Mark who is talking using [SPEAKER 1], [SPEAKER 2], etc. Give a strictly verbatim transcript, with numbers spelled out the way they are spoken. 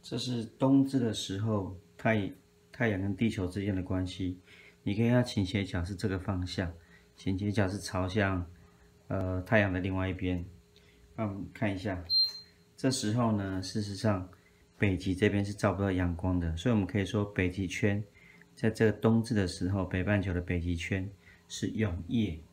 [SPEAKER 1] 这是冬至的时候，太太阳跟地球之间的关系。你可以看倾斜角是这个方向，倾斜角是朝向呃太阳的另外一边。那我们看一下，这时候呢，事实上北极这边是照不到阳光的，所以我们可以说北极圈在这个冬至的时候，北半球的北极圈是永夜。